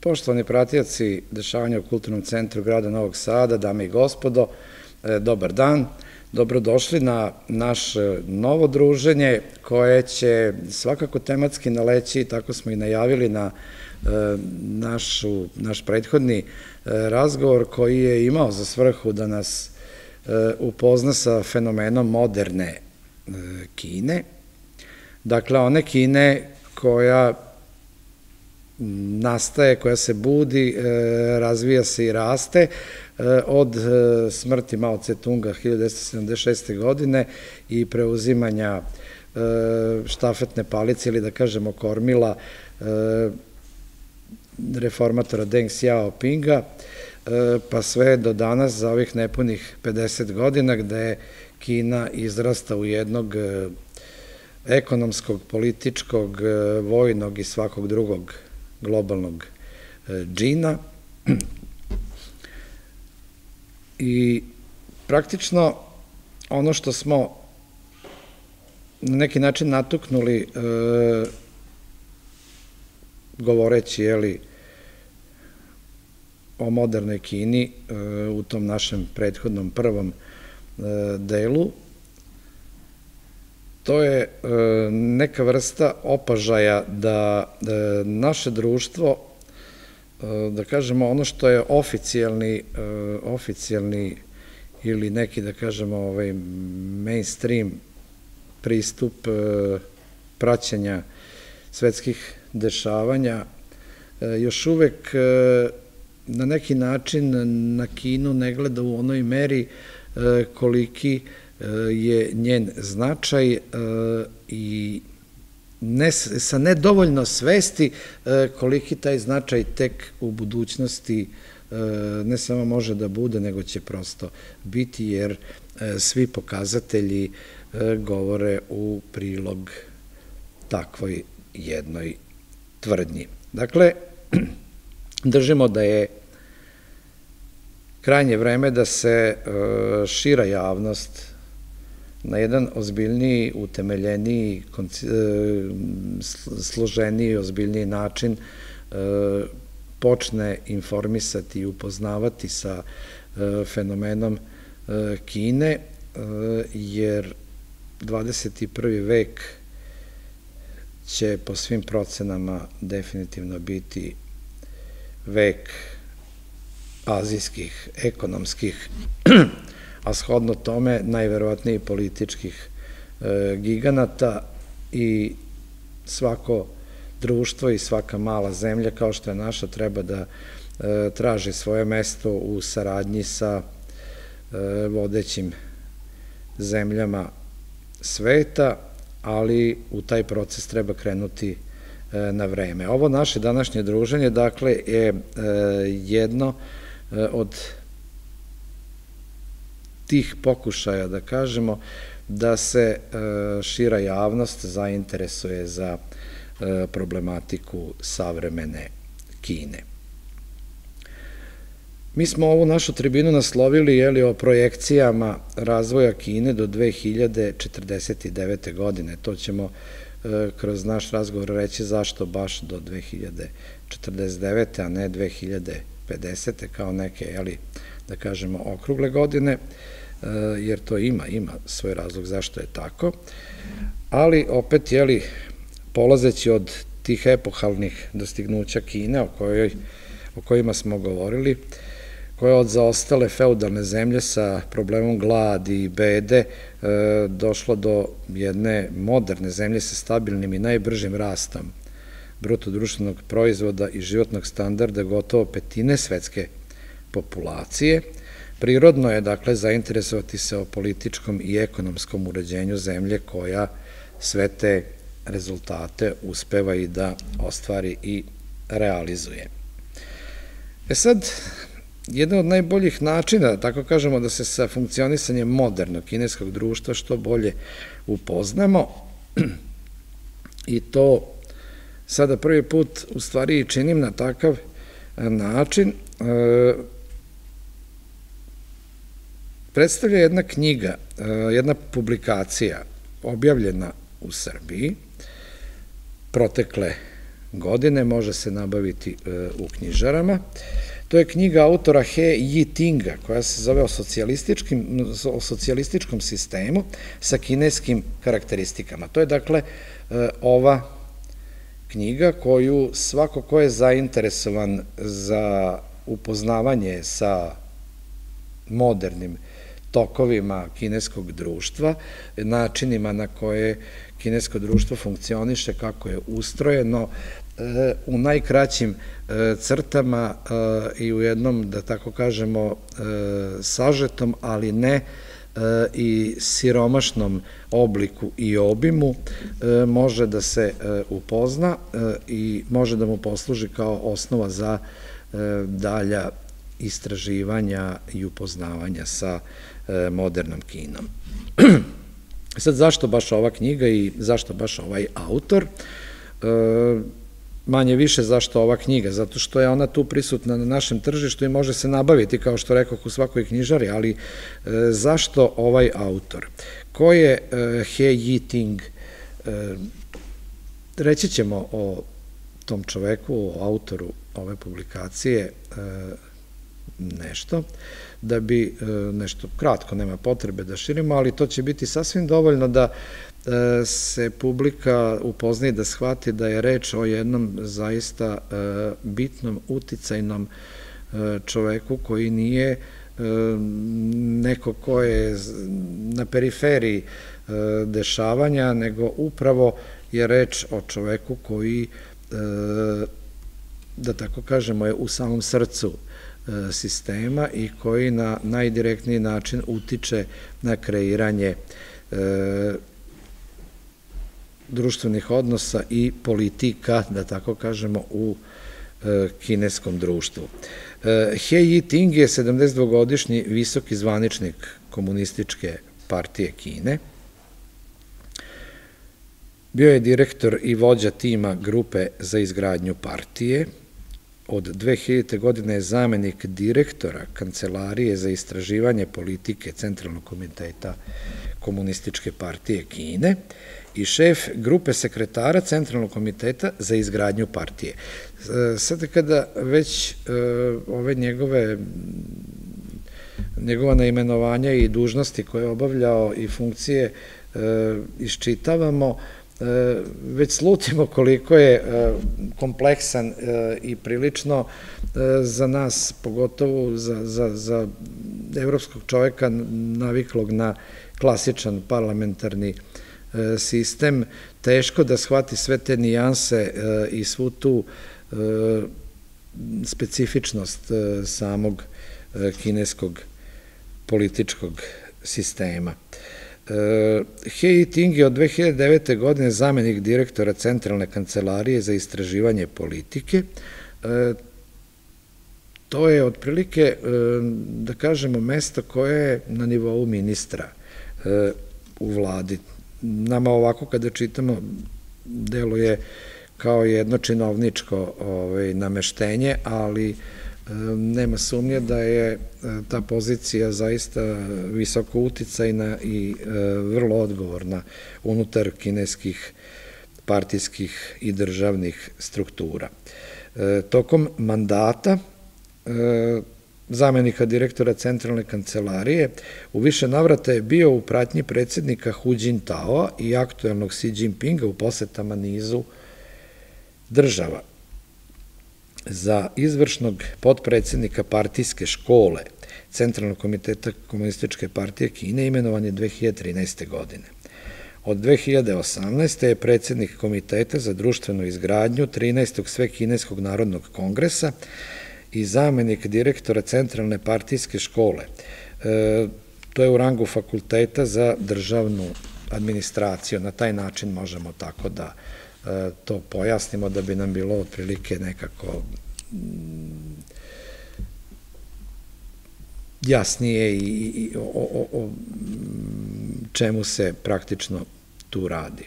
Poštovani pratioci dešavanja u Kulturnom centru grada Novog Sada, dame i gospodo, dobar dan, dobrodošli na naše novo druženje koje će svakako tematski naleći, tako smo i najavili na naš prethodni razgovor koji je imao za svrhu da nas upozna sa fenomenom moderne Kine, dakle one Kine koja nastaje, koja se budi, razvija se i raste od smrti Mao Tse-tunga 1976. godine i preuzimanja štafetne palice ili da kažemo kormila reformatora Deng Xiaopinga, pa sve do danas za ovih nepunih 50 godina gde je Kina izrasta u jednog ekonomskog, političkog, vojnog i svakog drugog globalnog džina i praktično ono što smo na neki način natuknuli govoreći o modernoj Kini u tom našem prethodnom prvom delu, to je neka vrsta opažaja da naše društvo, da kažemo ono što je oficijalni ili neki da kažemo mainstream pristup praćenja svetskih dešavanja, još uvek na neki način na Kinu ne gleda u onoj meri koliki je njen značaj i sa nedovoljno svesti koliki taj značaj tek u budućnosti ne samo može da bude, nego će prosto biti, jer svi pokazatelji govore u prilog takvoj jednoj tvrdnji. Dakle, držimo da je krajnje vreme da se šira javnost na jedan ozbiljniji, utemeljeniji, složeniji, ozbiljniji način počne informisati i upoznavati sa fenomenom Kine, jer 21. vek će po svim procenama definitivno biti vek azijskih, ekonomskih, a shodno tome najverovatnije političkih giganata, i svako društvo i svaka mala zemlja kao što je naša treba da traži svoje mesto u saradnji sa vodećim zemljama sveta, ali u taj proces treba krenuti na vreme. Ovo naše današnje druženje, dakle, je jedno od tih pokušaja, da kažemo, da se šira javnost zainteresuje za problematiku savremene Kine. Mi smo ovu našu tribinu naslovili o projekcijama razvoja Kine do 2049. godine. To ćemo kroz naš razgovor reći zašto baš do 2049. a ne 2050. kao neke, da kažemo, okrugle godine, jer to ima svoj razlog zašto je tako, ali opet, polazeći od tih epohalnih dostignuća Kine o kojima smo govorili, koja od zaostale feudalne zemlje sa problemom gladi i bede došlo do jedne moderne zemlje sa stabilnim i najbržim rastom bruto-društvenog proizvoda i životnog standarda gotovo petine svetske populacije. Prirodno je, dakle, zainteresovati se o političkom i ekonomskom uređenju zemlje koja sve te rezultate uspeva i da ostvari i realizuje. Sad, jedan od najboljih načina, da tako kažemo, da se sa funkcionisanjem modernog kineskog društva što bolje upoznamo, i to sada prvi put u stvari i činim na takav način, predstavlja jedna knjiga, jedna publikacija objavljena u Srbiji protekle godine, može se nabaviti u knjižarama. To je knjiga autora He Yi-tinga, koja se zove o socijalističkom sistemu sa kineskim karakteristikama. To je dakle ova knjiga koju svako ko je zainteresovan za upoznavanje sa modernim tokovima kineskog društva, načinima na koje kinesko društvo funkcioniše, kako je ustrojeno, u najkraćim crtama i u jednom, da tako kažemo, sažetom, ali ne i siromašnom obliku i obimu, može da se upozna i može da mu posluži kao osnova za dalja istraživanja i upoznavanja sa modernom Kinom. Sad, zašto baš ova knjiga i zašto baš ovaj autor? Manje više zašto ova knjiga, zato što je ona tu prisutna na našem tržištu i može se nabaviti, kao što rekoh, u svakoj knjižari, ali zašto ovaj autor? Ko je He Yi-ting? Reći ćemo o tom čoveku, o autoru ove publikacije nešto, da bi nešto kratko, nema potrebe da širimo, ali to će biti sasvim dovoljno da se publika upozna i da shvati da je reč o jednom zaista bitnom, uticajnom čoveku koji nije neko ko je na periferiji dešavanja, nego upravo je reč o čoveku koji, da tako kažemo, je u samom srcu sistema i koji na najdirektniji način utiče na kreiranje društvenih odnosa i politika, da tako kažemo, u kineskom društvu. He Yi-ting je 72-godišnji visoki zvaničnik Komunističke partije Kine. Bio je direktor i vođa tima grupe za izgradnju partije. Od 2000. godine je zamenik direktora Kancelarije za istraživanje politike Centralnog komiteta Komunističke partije Kine i šef grupe sekretara Centralnog komiteta za izgradnju partije. Sada kada već ove njegova naimenovanja i dužnosti koje je obavljao i funkcije iščitavamo, već slutimo koliko je kompleksan i prilično za nas, pogotovo za evropskog čoveka naviklog na klasičan parlamentarni sistem, teško da shvati sve te nijanse i svu tu specifičnost samog kineskog političkog sistema. He Yi-ting je od 2009. godine zamenik direktora Centralne kancelarije za istraživanje politike. To je otprilike, da kažemo, mesto koje je na nivou ministra u vladi. Nama ovako kada čitamo deluje kao jedno činovničko nameštenje, ali nema sumnje da je ta pozicija zaista visoko uticajna i vrlo odgovorna unutar kineskih partijskih i državnih struktura. Tokom mandata zamenika direktora Centralne kancelarije u više navrata je bio u pratnji predsjednika Hu Jintaoa i aktuelnog Xi Jinpinga u posetama nizu država. Za izvršnog potpredsjednika partijske škole Centralnog komiteta Komunističke partije Kine imenovan je 2013. godine. Od 2018. je predsjednik Komiteta za društvenu izgradnju 13. Svekineskog narodnog kongresa i zamenik direktora Centralne partijske škole. To je u rangu fakulteta za državnu administraciju. Na taj način možemo tako da to pojasnimo, da bi nam bilo otprilike nekako jasnije i o čemu se praktično tu radi.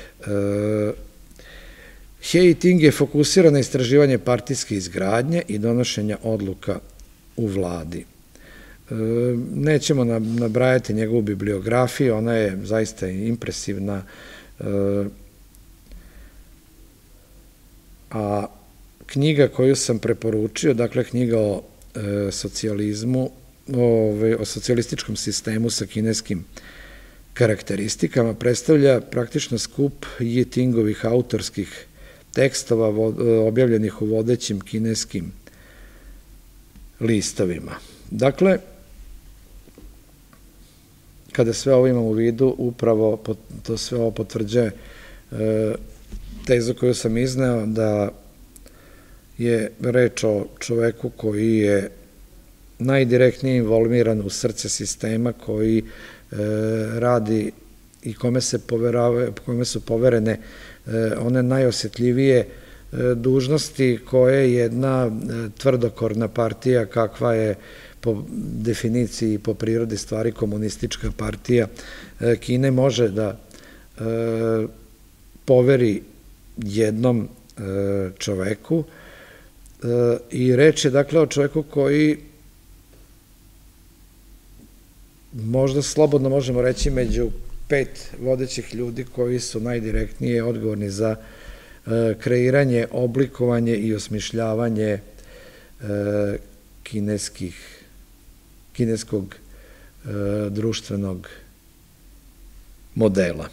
He Yi-ting je fokusiran na istraživanje partijske izgradnje i donošenja odluka u vladi. Nećemo nabrajati njegovu bibliografiju, ona je zaista impresivna. a knjiga koju sam preporučio, dakle knjiga o socijalizmu, o socijalističkom sistemu sa kineskim karakteristikama, predstavlja praktično skup Yi Tingovih autorskih tekstova objavljenih u vodećim kineskim listovima. Dakle, kada sve ovo imam u vidu, upravo to sve ovo potvrđuje tezu koju sam izneo, da je reč o čoveku koji je najdirektnije involviran u srce sistema, koji radi i kome su poverene one najosjetljivije dužnosti koje jedna tvrdokorna partija, kakva je po definiciji i po prirodi stvari komunistička partija Kine, može da poveri jednom čoveku. I reč je dakle o čoveku koji možda slobodno možemo reći među 5 vodećih ljudi koji su najdirektnije odgovorni za kreiranje, oblikovanje i osmišljavanje kineskog društvenog modela.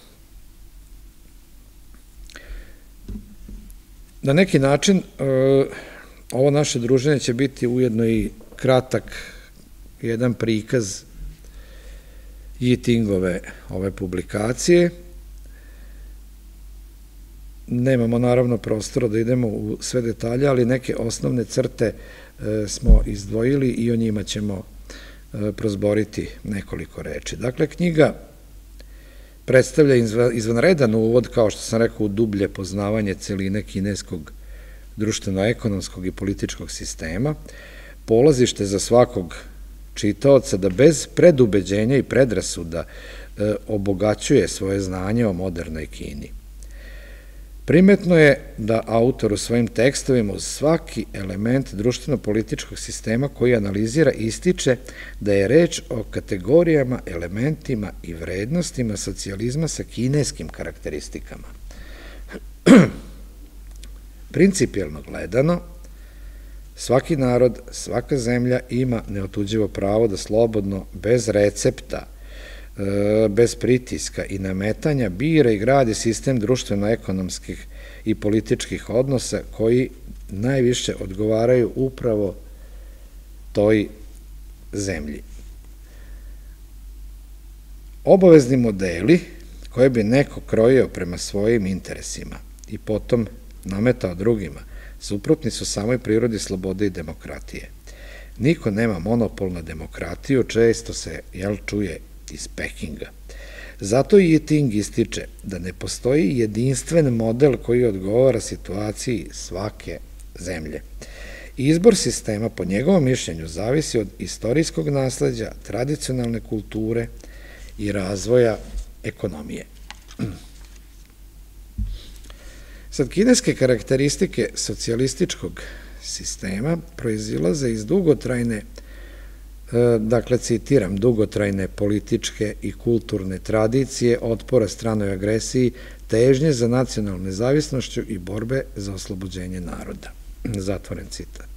Na neki način ovo naše druženje će biti ujedno i kratak jedan prikaz Yi Tingove ove publikacije. Nemamo naravno prostora da idemo u sve detalje, ali neke osnovne crte smo izdvojili i o njima ćemo prozboriti nekoliko reči. Dakle, knjiga predstavlja izvanredan uvod, kao što sam rekao, u dublje poznavanje celine kineskog društveno-ekonomskog i političkog sistema, polazište za svakog čitaoca da bez predubeđenja i predrasuda obogaćuje svoje znanje o modernoj Kini. Primetno je da autor u svojim tekstovima uz svaki element društveno-političkog sistema koji analizira ističe da je reč o kategorijama, elementima i vrednostima socijalizma sa kineskim karakteristikama. Principijelno gledano, svaki narod, svaka zemlja ima neotuđivo pravo da slobodno, bez recepta, bez pritiska i nametanja bira i gradi sistem društveno-ekonomskih i političkih odnosa koji najviše odgovaraju upravo toj zemlji. Obavezni modeli koje bi neko krojio prema svojim interesima i potom nametao drugima, suprotni su samoj prirodi slobode i demokratije. Niko nema monopol na demokratiju, često se čuje iz Pekinga. Zato Yi Ting ističe da ne postoji jedinstven model koji odgovara situaciji svake zemlje. Izbor sistema, po njegovom mišljenju, zavisi od istorijskog nasleđa, tradicionalne kulture i razvoja ekonomije. Sad, kineske karakteristike socijalističkog sistema proizilaze iz dugotrajne, dakle, citiram, dugotrajne političke i kulturne tradicije, otpora stranoj agresiji, težnje za nacionalnom nezavisnošću i borbe za oslobođenje naroda. Zatvoren citat.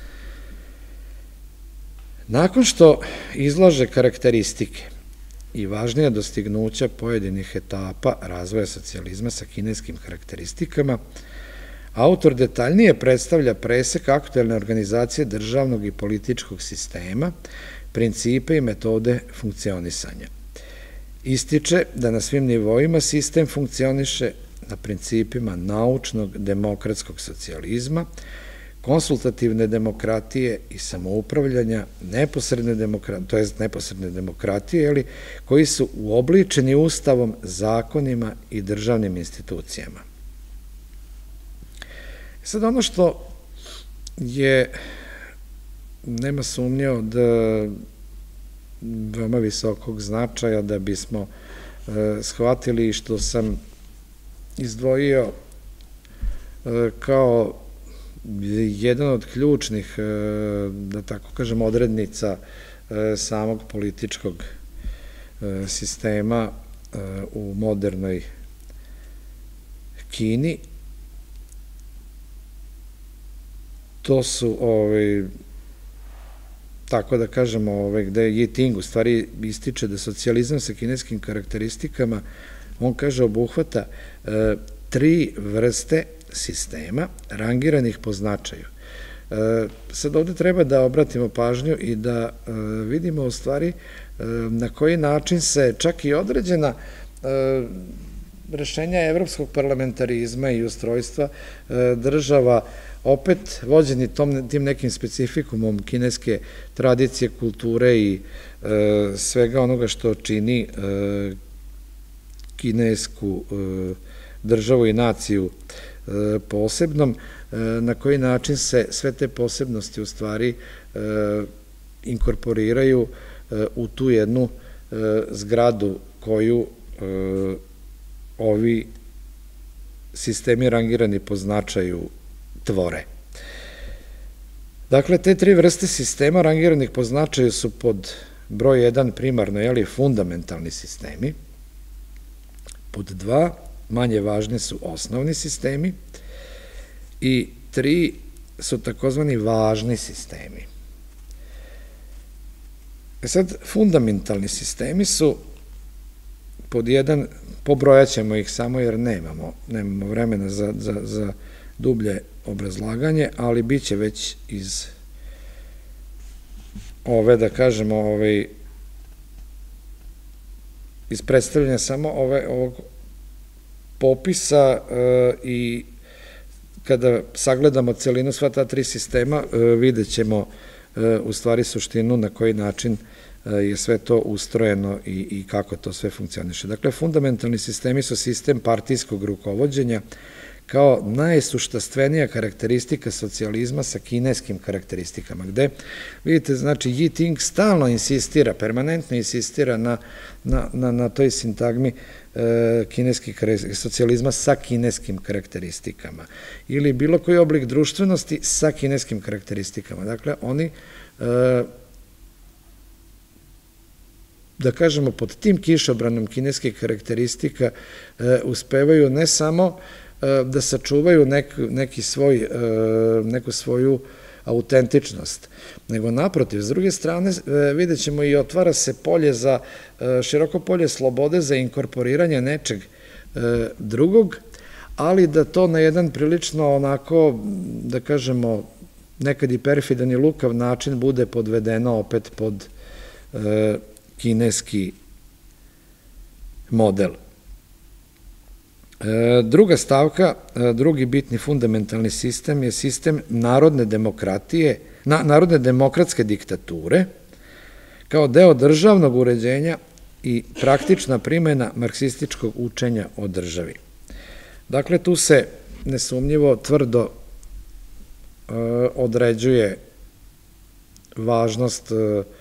Nakon što izlaže karakteristike i važnija dostignuća pojedinih etapa razvoja socijalizma sa kineskim karakteristikama, autor detaljnije predstavlja presek aktuelne organizacije državnog i političkog sistema, principe i metode funkcionisanja. Ističe da na svim nivoima sistem funkcioniše na principima naučnog demokratskog socijalizma, konsultativne demokratije i samoupravljanja, neposredne demokratije, koji su uobličeni Ustavom, zakonima i državnim institucijama. Sad, ono što je, nema sumnje, od veoma visokog značaja da bismo shvatili, što sam izdvojio kao jedan od ključnih, da tako kažem, odrednica samog političkog sistema u modernoj Kini, to su, tako da kažemo, gde Yi Ting u stvari ističe da socijalizam sa kineskim karakteristikama, on kaže, obuhvata 3 vrste sistema rangiranih po značaju. Sad ovde treba da obratimo pažnju i da vidimo u stvari na koji način se čak i određena rešenja evropskog parlamentarizma i ustrojstva država, opet vođeni tim nekim specifikumom kineske tradicije, kulture i svega onoga što čini kinesku državu i naciju posebnom, na koji način se sve te posebnosti u stvari inkorporiraju u tu jednu zgradu koju ovi sistemi rangirani po značaju tvore. Dakle, te 3 vrste sistema rangiranih po značaju su pod broj 1 primarno, fundamentalni sistemi, pod 2 manje važni su osnovni sistemi i 3 su takozvani važni sistemi. Sad, fundamentalni sistemi su pod 1, pobrojat ćemo ih samo jer nemamo vremena za dublje obrazlaganje, ali bit će već iz da kažemo, iz predstavljanja samo ovog popisa i kada sagledamo celinu sva ta 3 sistema, vidjet ćemo u stvari suštinu na koji način je sve to ustrojeno i kako to sve funkcioniše. Dakle, fundamentalni sistemi su sistem partijskog rukovođenja kao najsuštastvenija karakteristika socijalizma sa kineskim karakteristikama, gde, vidite, znači, Yi Ting stalno insistira, permanentno insistira na toj sintagmi kineskih socijalizma sa kineskim karakteristikama ili bilo koji oblik društvenosti sa kineskim karakteristikama. Dakle, oni, da kažemo, pod tim kišobranom kineskih karakteristika uspevaju ne samo da sačuvaju neku svoju autentičnost, nego naprotiv, s druge strane, vidjet ćemo i otvara se polje za široko polje slobode za inkorporiranje nečeg drugog, ali da to na jedan prilično onako, da kažemo, nekad i perfidan i lukav način bude podvedeno opet pod kineski model. Druga stavka, drugi bitni fundamentalni sistem je sistem narodne demokratije, narodne demokratske diktature, kao deo državnog uređenja i praktična primjena marksističkog učenja o državi. Dakle, tu se nesumnjivo tvrdo određuje važnost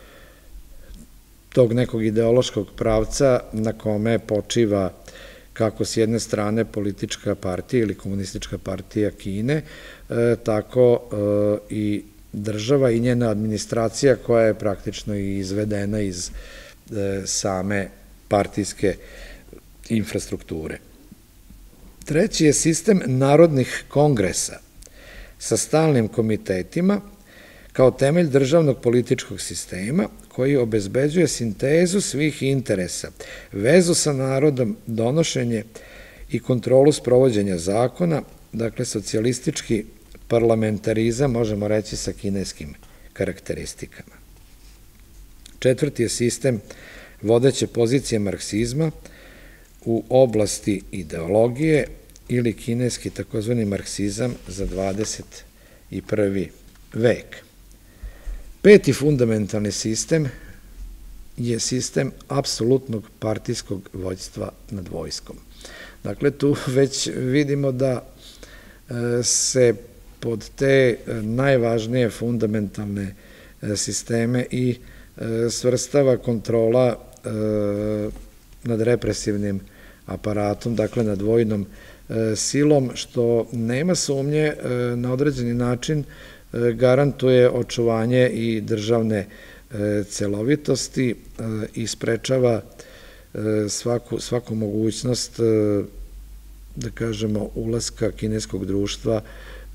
tog nekog ideološkog pravca na kome počiva kako s jedne strane politička partija ili komunistička partija Kine, tako i država i njena administracija koja je praktično i izvedena iz same partijske infrastrukture. Treći je sistem narodnih kongresa sa stalnim komitetima kao temelj državnog političkog sistema koji obezbeđuje sintezu svih interesa, vezu sa narodom, donošenje i kontrolu sprovođenja zakona, dakle socijalistički parlamentarizam, možemo reći, sa kineskim karakteristikama. Četvrti je sistem vodeće pozicije marksizma u oblasti ideologije ili kineski takozvani marksizam za 21. vek. Peti fundamentalni sistem je sistem apsolutnog partijskog vođstva nad vojskom. Dakle, tu već vidimo da se pod te najvažnije fundamentalne sisteme i svrstava kontrola nad represivnim aparatom, dakle nad vojnom silom, što nema sumnje na određeni način garantuje očuvanje i državne celovitosti i sprečava svaku mogućnost, da kažemo, ulaska kineskog društva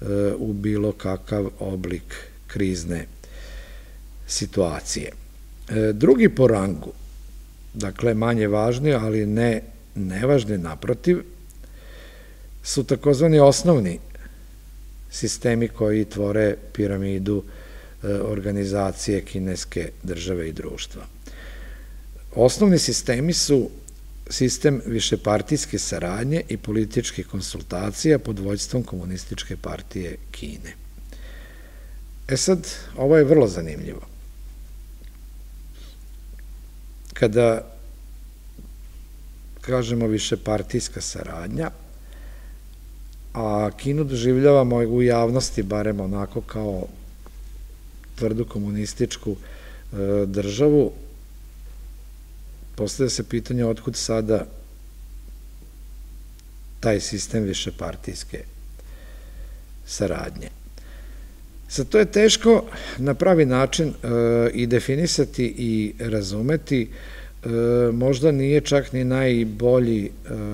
u bilo kakav oblik krizne situacije. Drugi po rangu, dakle manje važni, ali ne nevažni, naprotiv, su takozvani osnovni sistemi koji tvore piramidu organizacije kineske države i društva. Osnovni sistemi su sistem višepartijske saradnje i političkih konsultacija pod vođstvom Komunističke partije Kine. Sad, ovo je vrlo zanimljivo. Kada kažemo višepartijska saradnja, a Kinu doživljavamo u javnosti barem onako kao tvrdu komunističku državu, postavlja se pitanje otkud sada taj sistem višepartijske saradnje. Sad, to je teško na pravi način i definisati i razumeti, možda nije čak ni najbolji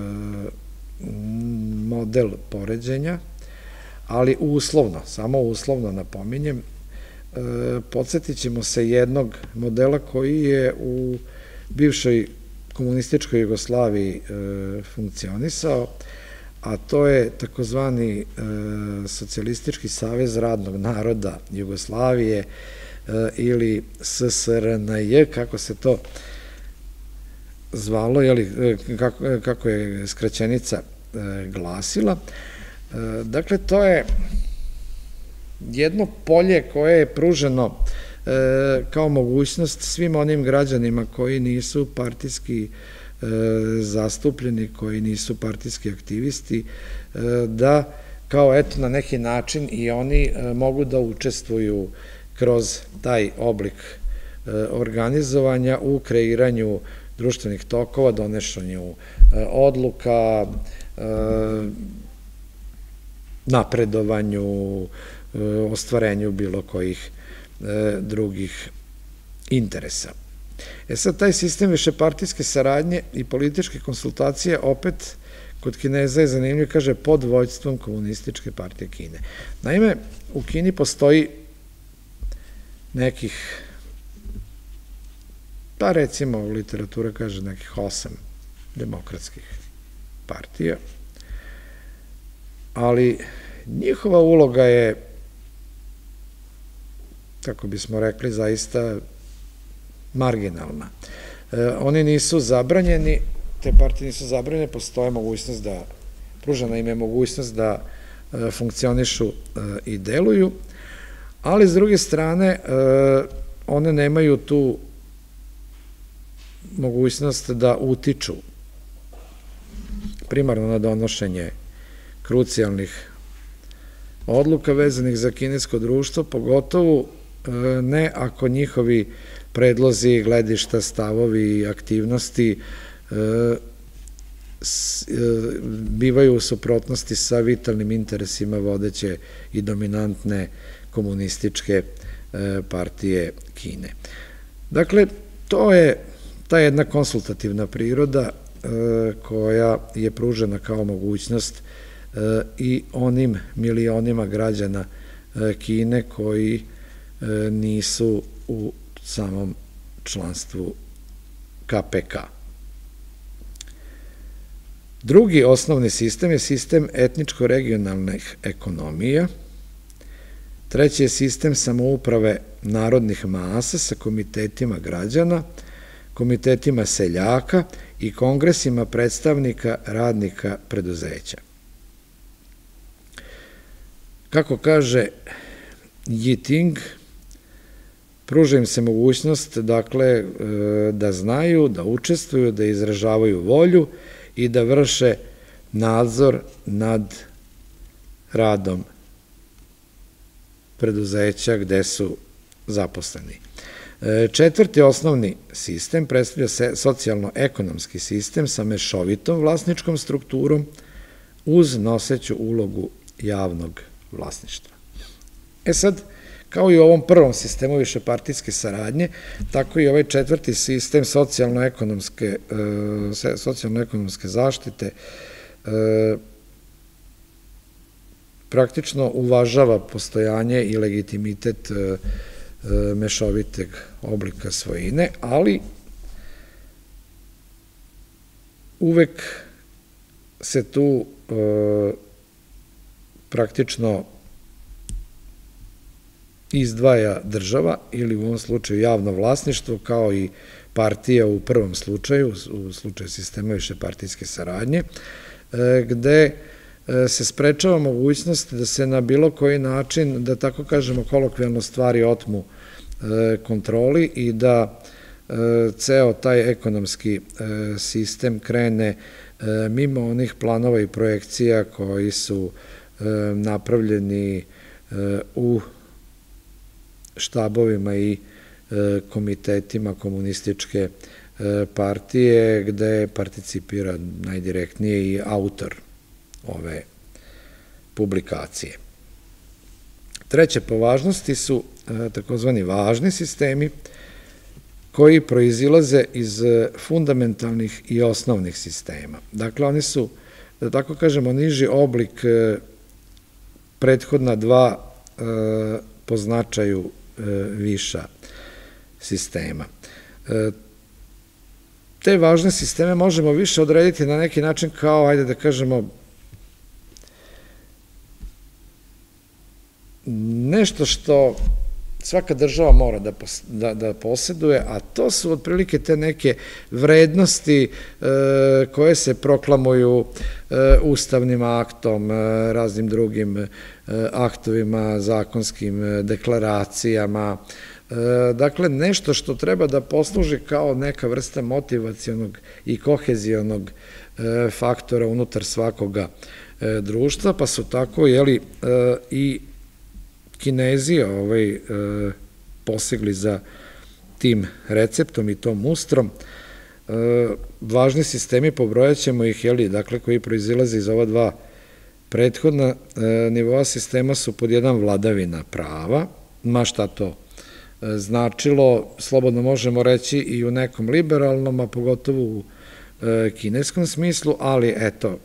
model poređenja, ali uslovno, samo uslovno napominjem, podsjetit ćemo se jednog modela koji je u bivšoj komunističkoj Jugoslaviji funkcionisao, a to je takozvani Socijalistički savez radnog naroda Jugoslavije ili SSRNJ, kako se to zvalo, kako je skraćenica glasila. Dakle, to je jedno polje koje je pruženo kao mogućnost svim onim građanima koji nisu partijski zastupljeni, koji nisu partijski aktivisti, da kao eto na neki način i oni mogu da učestvuju kroz taj oblik organizovanja u kreiranju društvenih tokova, donošenju odluka, napredovanju, ostvarenju bilo kojih drugih interesa. Sad, taj sistem višepartijske saradnje i političke konsultacije opet kod Kineza je zanimljiv, kaže, pod vođstvom Komunističke partije Kine. Naime, u Kini postoji nekih, pa recimo literatura kaže nekih 8 demokratskih partija, ali njihova uloga je, kako bismo rekli, zaista marginalna. Oni nisu zabranjeni, te partije nisu zabranjene, postoje mogućnost da, pružena im je mogućnost da funkcionišu i deluju, ali s druge strane one nemaju tu mogućnost da utiču primarno na donošenje krucijalnih odluka vezanih za kinesko društvo, pogotovo ne ako njihovi predlozi, gledišta, stavovi i aktivnosti bivaju u suprotnosti sa vitalnim interesima vodeće i dominantne komunističke partije Kine. Dakle, to je ta jedna konsultativna priroda koja je pružena kao mogućnost i onim milionima građana Kine koji nisu u samom članstvu KPK. Drugi osnovni sistem je sistem etničko-regionalnih ekonomija. Treći je sistem samouprave narodnih masa sa komitetima građana, komitetima seljaka i kongresima predstavnika radnika preduzeća. Kako kaže Yi Ting, pruža im se mogućnost, dakle, da znaju, da učestvuju, da izražavaju volju i da vrše nadzor nad radom preduzeća gde su zaposleni. Četvrti osnovni sistem predstavlja se socijalno-ekonomski sistem sa mešovitom vlasničkom strukturom uz noseću ulogu javnog vlasništva. Sad, kao i u ovom prvom sistemu višepartijske saradnje, tako i ovaj četvrti sistem socijalno-ekonomske zaštite praktično uvažava postojanje i legitimitet mešoviteg oblika svojine, ali uvek se tu praktično izdvaja država ili u ovom slučaju javno vlasništvo kao i partija u prvom slučaju, u slučaju sistema višepartijske saradnje, gde se sprečava mogućnost da se na bilo koji način, da tako kažemo kolokvijalno, stvari otmu kontroli i da ceo taj ekonomski sistem krene mimo onih planova i projekcija koji su napravljeni u štabovima i komitetima komunističke partije, gde participira najdirektnije i autor ove publikacije. Treće po važnosti su takozvani važni sistemi koji proizilaze iz fundamentalnih i osnovnih sistema. Dakle, oni su, da tako kažemo, niži oblik prethodna dva po značaju viša sistema. Te važne sisteme možemo više odrediti na neki način kao, ajde da kažemo, nešto što svaka država mora da poseduje, a to su otprilike te neke vrednosti koje se proklamuju ustavnim aktom, raznim drugim aktovima, zakonskim deklaracijama. Dakle, nešto što treba da posluži kao neka vrsta motivacionog i kohezionog faktora unutar svakoga društva, pa su tako, i Kinezi posegli za tim receptom i tom mustrom. Važni sistemi, pobrojat ćemo ih, dakle, koji proizilaze iz ova dva prethodna nivoa sistema su pod jedan vladavina prava, ma šta to značilo, slobodno možemo reći i u nekom liberalnom, a pogotovo u kineskom smislu, ali eto,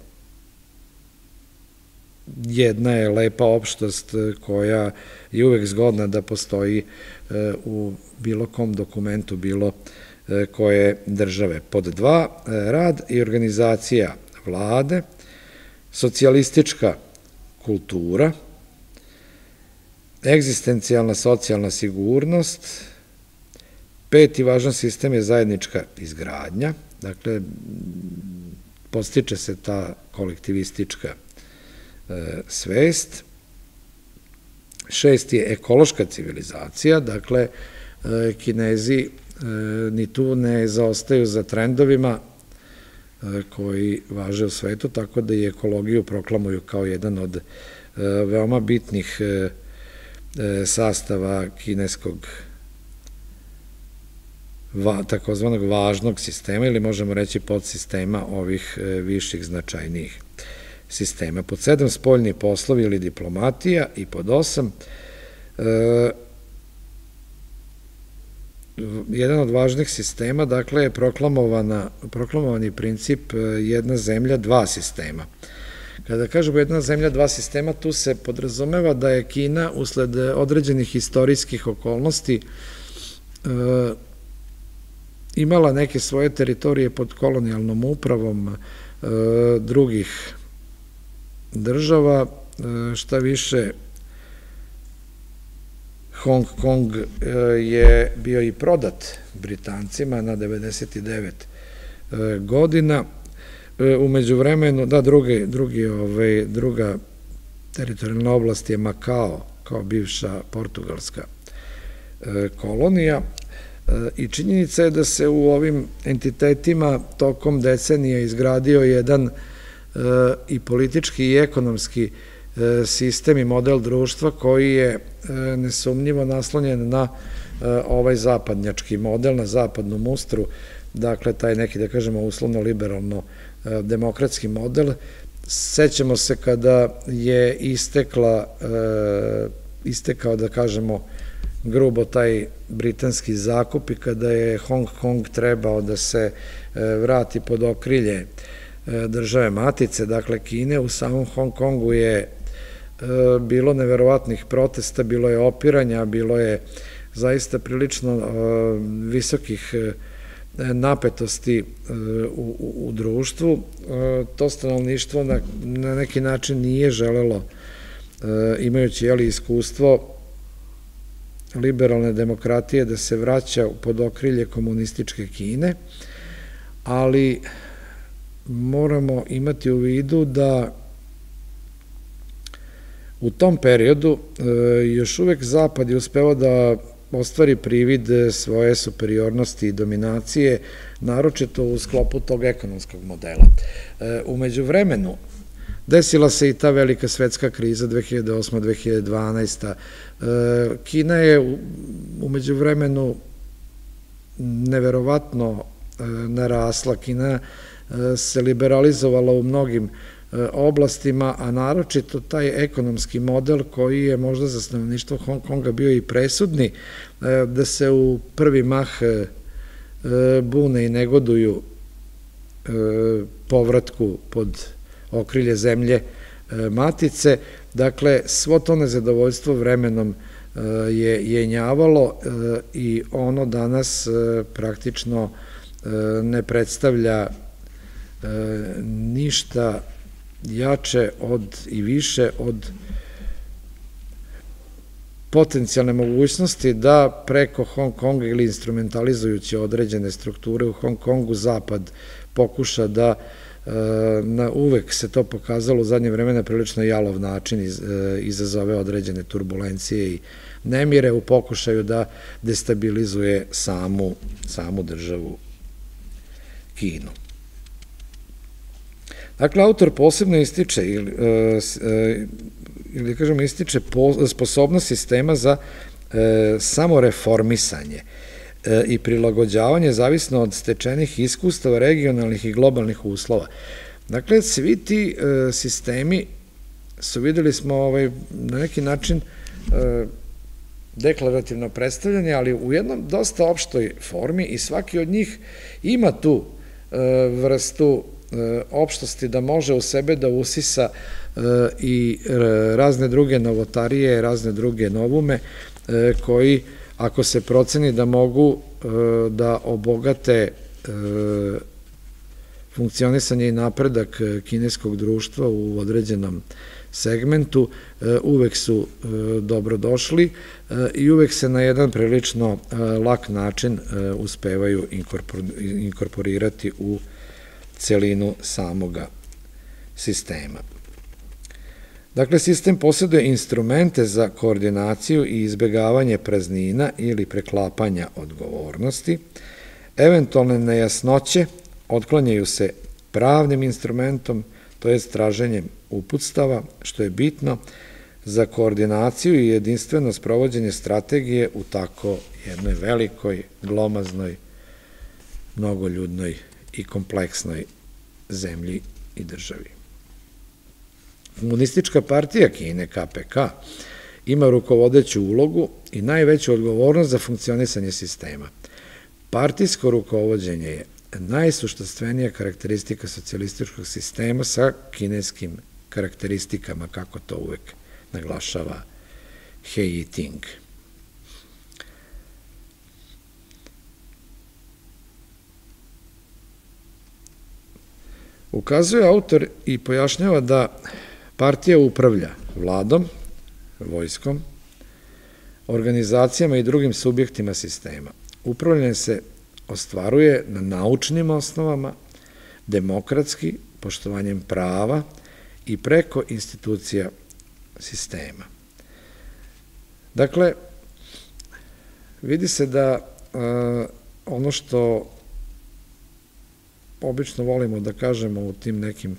jedna je lepa opštost koja je uvek zgodna da postoji u bilo kom dokumentu, bilo koje države. Pod dva, rad i organizacija vlade, socijalistička kultura, egzistencijalna socijalna sigurnost, peti važan sistem je zajednička izgradnja, dakle, podstiče se ta kolektivistička svest. Šesti je ekološka civilizacija, dakle, Kinezi ni tu ne zaostaju za trendovima koji važe u svetu, tako da i ekologiju proklamuju kao jedan od veoma bitnih sastava kineskog takozvanog važnog sistema, ili možemo reći podsistema ovih viših značajnijih sistema. Pod 7, spoljni poslovi ili diplomatija, i pod 8, jedan od važnih sistema, dakle, je proklamovani princip jedna zemlja, dva sistema. Kada kažemo jedna zemlja, dva sistema, tu se podrazumeva da je Kina usled određenih istorijskih okolnosti imala neke svoje teritorije pod kolonijalnom upravom drugih država, šta više, Hong Kong je bio i prodat Britancima na 99 godina. Umeđu vremenu, druga teritorijalna oblast je Makao, kao bivša portugalska kolonija, i činjenica je da se u ovim entitetima tokom decenija izgradio jedan i politički i ekonomski sistem i model društva koji je nesumnjivo naslonjen na ovaj zapadnjački model, na zapadnu mustru, dakle taj neki, da kažemo, uslovno liberalno demokratski model. Sećamo se kada je istekao, da kažemo, grubo taj britanski zakup i kada je Hong Kong trebao da se vrati pod okrilje države matice, dakle Kine. U samom Hong Kongu je bilo neverovatnih protesta, bilo je opiranja, bilo je zaista prilično visokih napetosti u društvu. To stanovništvo na neki način nije želelo, imajući iskustvo liberalne demokratije, da se vraća pod okrilje komunističke Kine, ali moramo imati u vidu da u tom periodu još uvek Zapad je uspeo da ostvari privid svoje superiornosti i dominacije, naročito u sklopu tog ekonomskog modela. Umeđu vremenu desila se i ta velika svetska kriza 2008-2012. Kina je umeđu vremenu neverovatno narasla. Kina se liberalizovala u mnogim oblastima, a naročito taj ekonomski model koji je možda za stanovništvo Hong Konga bio i presudni, da se u prvi mah bune i negoduju povratku pod okrilje zemlje matice. Dakle, svo to nezadovoljstvo vremenom je jenjavalo i ono danas praktično ne predstavlja ništa jače i više od potencijalne mogućnosti da preko Hong Konga ili instrumentalizujući određene strukture u Hong Kongu Zapad pokuša da uvek se to pokazalo u zadnje vreme na prilično jalov način izazove određene turbulencije i nemire u pokušaju da destabilizuje samu državu Kinu. Dakle, autor posebno ističe ili kažemo ističe sposobnost sistema za samoreformisanje i prilagođavanje zavisno od stečenih iskustava, regionalnih i globalnih uslova. Dakle, svi ti sistemi su, videli smo na neki način deklarativno predstavljanje, ali u jednom dosta opštoj formi i svaki od njih ima tu vrstu opštosti da može u sebe da usisa i razne druge novotarije, razne druge novume koji, ako se proceni da mogu da obogate funkcionisanje i napredak kineskog društva u određenom segmentu, uvek su dobrodošli i uvek se na jedan prilično lak način uspevaju inkorporirati u celinu samoga sistema. Dakle, sistem posjeduje instrumente za koordinaciju i izbegavanje praznina ili preklapanja odgovornosti. Eventualne nejasnoće otklanjaju se pravnim instrumentom, to je traženjem uputstava, što je bitno za koordinaciju i jedinstveno sprovođenje strategije u tako jednoj velikoj, glomaznoj, mnogoljudnoj i kompleksnoj zemlji i državi. Komunistička partija Kine, KPK, ima rukovodeću ulogu i najveću odgovornost za funkcionisanje sistema. Partijsko rukovođenje je najsuštanstvenija karakteristika socijalističkog sistema sa kineskim karakteristikama, kako to uvek naglašava He Yiting. Ukazuje autor i pojašnjava da partija upravlja vladom, vojskom, organizacijama i drugim subjektima sistema. Upravljanje se ostvaruje na naučnim osnovama, demokratski, poštovanjem prava i preko institucija sistema. Dakle, vidi se da ono što obično volimo da kažemo u tim nekim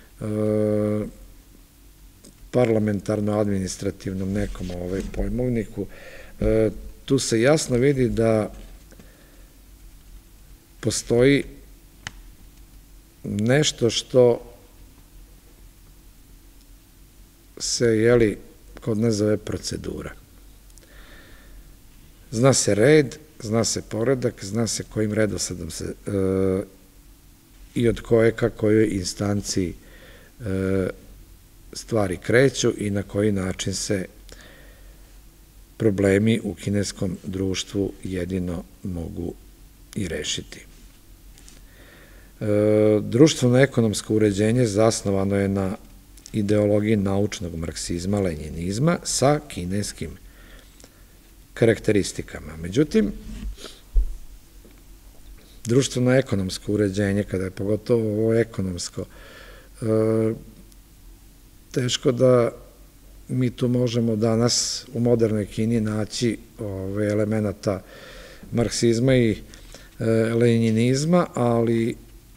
parlamentarno-administrativnom nekom pojmovniku, tu se jasno vidi da postoji nešto što se, kod nas zove procedura. Zna se red, zna se poredak, zna se kojim redosledom se i od koje ka kojoj instanciji stvari kreću i na koji način se problemi u kineskom društvu jedino mogu i rešiti. Društveno-ekonomsko uređenje zasnovano je na ideologiji naučnog marksizma, lenjinizma sa kineskim karakteristikama. Međutim, društveno-ekonomsko uređenje, kada je pogotovo ovo ekonomsko, teško da mi tu možemo danas u modernoj Kini naći elemenata marksizma i lenjinizma, ali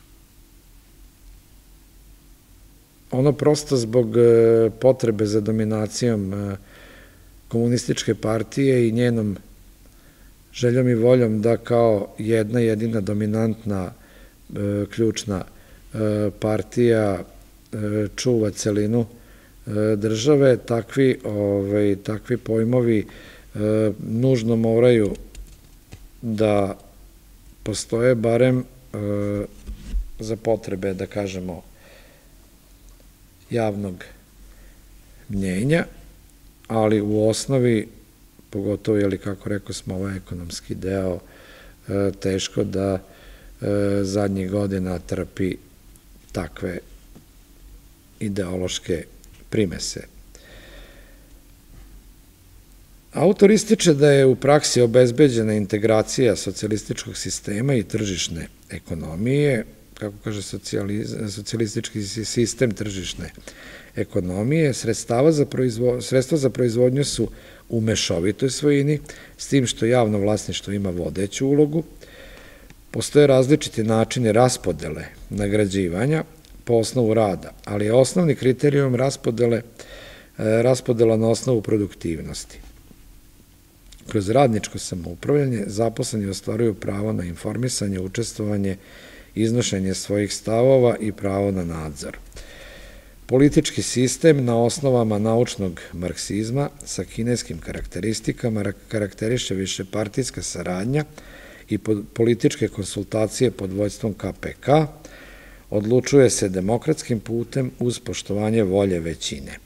ono prosto zbog potrebe za dominacijom komunističke partije i njenom željom i voljom da kao jedna jedina dominantna ključna partija čuva celinu države, takvi pojmovi nužno moraju da postoje barem za potrebe, da kažemo, javnog mnjenja, ali u osnovi, pogotovo, ili kako rekao smo, ovaj ekonomski deo, teško da zadnjih godina trpi takve ideološke primese. Autor ističe da je u praksi obezbeđena integracija socijalističkog sistema i tržišne ekonomije, kako kaže socijalistički sistem tržišne ekonomije, sredstva za proizvodnju su u mešovitoj svojini, s tim što javno vlasništvo ima vodeću ulogu. Postoje različiti načini raspodele nagrađivanja po osnovu rada, ali je osnovni kriterijum raspodela na osnovu produktivnosti. Kroz radničko samoupravljanje zaposleni ostvaruju pravo na informisanje, učestvovanje, iznošenje svojih stavova i pravo na nadzor. Politički sistem na osnovama naučnog marksizma sa kineskim karakteristikama karakteriše višepartijska saradnja i političke konsultacije pod vođstvom KPK, odlučuje se demokratskim putem uz poštovanje volje većine.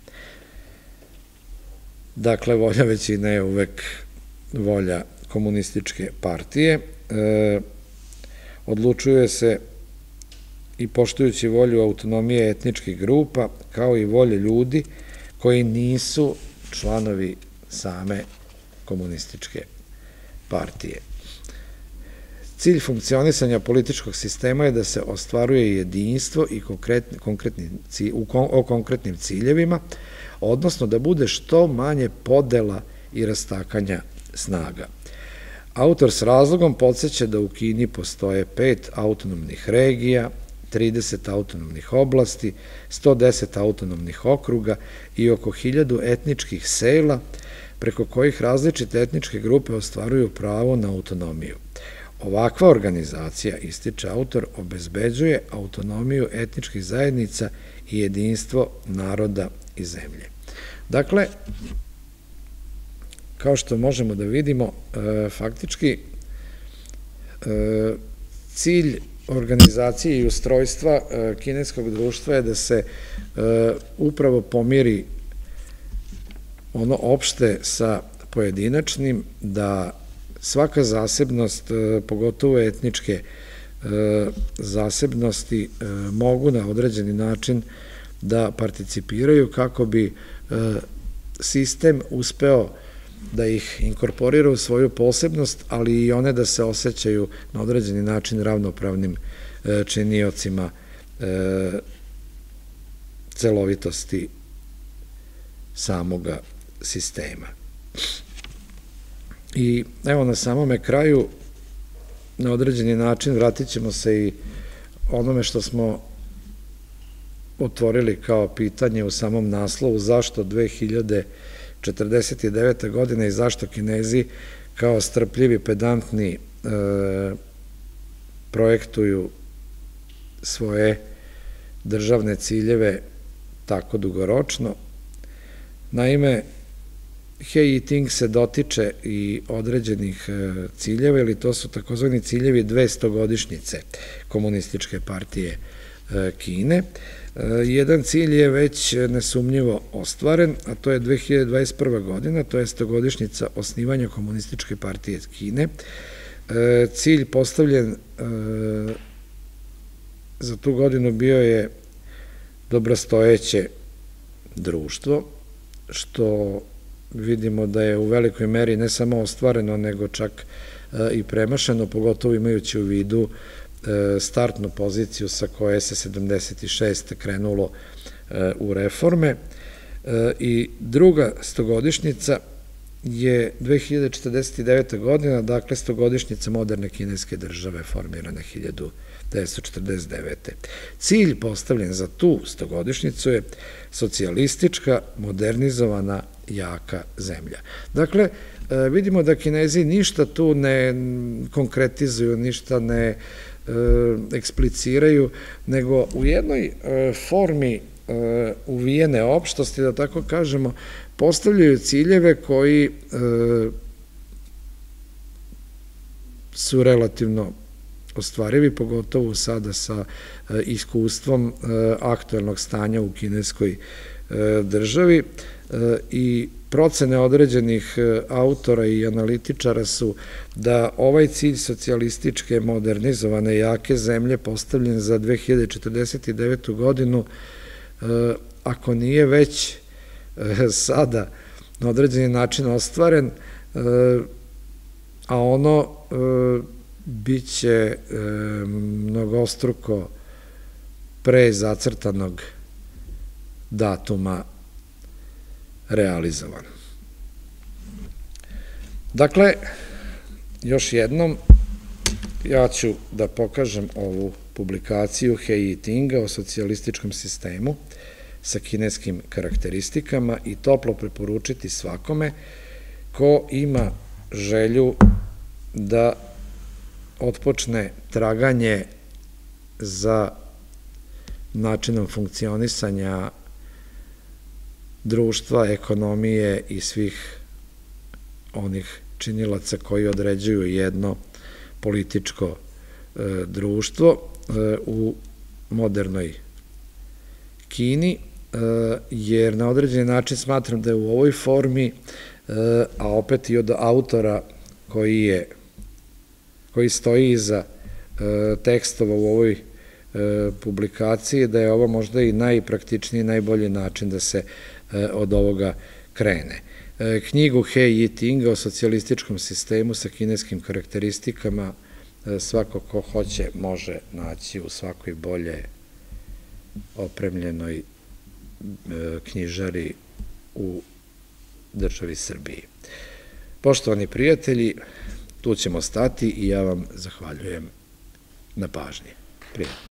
Dakle, volja većine je uvek volja komunističke partije, odlučuje se i poštujući volju autonomije etničkih grupa, kao i volje ljudi koji nisu članovi same komunističke partije. Cilj funkcionisanja političkog sistema je da se ostvaruje jedinstvo i o konkretnim ciljevima, odnosno da bude što manje podela i rastakanja snaga. Autor s razlogom podseća da u Kini postoje 5 autonomnih regija, 30 autonomnih oblasti, 110 autonomnih okruga i oko 1000 etničkih sela, preko kojih različite etničke grupe ostvaruju pravo na autonomiju. Ovakva organizacija, ističe autor, obezbeđuje autonomiju etničkih zajednica i jedinstvo naroda i zemlje. Dakle, kao što možemo da vidimo, faktički cilj organizacije i ustrojstva kineskog društva je da se upravo pomiri ono opšte sa pojedinačnim, da svaka zasebnost, pogotovo etničke zasebnosti, mogu na određeni način da participiraju kako bi sistem uspeo da ih inkorporira u svoju posebnost, ali i one da se osjećaju na određeni način ravnopravnim činiocima celovitosti samoga sistema. I evo, na samome kraju, na određeni način vratit ćemo se i onome što smo otvorili kao pitanje u samom naslovu, zašto 2049. godine i zašto Kinezi kao strpljivi, pedantni projektuju svoje državne ciljeve tako dugoročno. Naime, He Yiting se dotiče i određenih ciljeva, ili to su takozvani ciljevi 200-godišnjice komunističke partije Kine. Jedan cilj je već nesumnjivo ostvaren, a to je 2021. godina, to je 100-godišnjica osnivanja Komunističke partije Kine. Cilj postavljen za tu godinu bio je dobrostojeće društvo, što vidimo da je u velikoj meri ne samo ostvareno, nego čak i premašeno, pogotovo imajući u vidu startnu poziciju sa koje se 76. krenulo u reforme. I druga 100-godišnjica je 2049. godina, dakle 100-godišnjica moderne kineske države formirane 1949. Cilj postavljen za tu 100-godišnjicu je socijalistička, modernizovana, jaka zemlja. Dakle, vidimo da Kinezi ništa tu ne konkretizuju, ništa ne ekspliciraju, nego u jednoj formi uvijene opštosti, da tako kažemo, postavljaju ciljeve koji su relativno ostvarivi, pogotovo sada sa iskustvom aktuelnog stanja u kineskoj državi, i procene određenih autora i analitičara su da ovaj cilj socijalističke, modernizovane, jake zemlje postavljen za 2049. godinu, ako nije već sada na određeni način ostvaren, a ono biće mnogostruko pre zacrtanog datuma realizovan. Dakle, još jednom, ja ću da pokažem ovu publikaciju He Yitinga o socijalističkom sistemu sa kineskim karakteristikama i toplo preporučiti svakome ko ima želju da otpočne traganje za načinom funkcionisanja društva, ekonomije i svih onih činilaca koji određuju jedno političko društvo u modernoj Kini, jer na određeni način smatram da je u ovoj formi, a opet i od autora koji stoji iza tekstova u ovoj publikaciji, da je ovo možda i najpraktičniji, najbolji način da se od ovoga krene. Knjigu He Yitinga o socijalističkom sistemu sa kineskim karakteristikama svako ko hoće može naći u svakoj bolje opremljenoj knjižari u državi Srbiji. Poštovani prijatelji, tu ćemo stati i ja vam zahvaljujem na pažnji. Prijatno.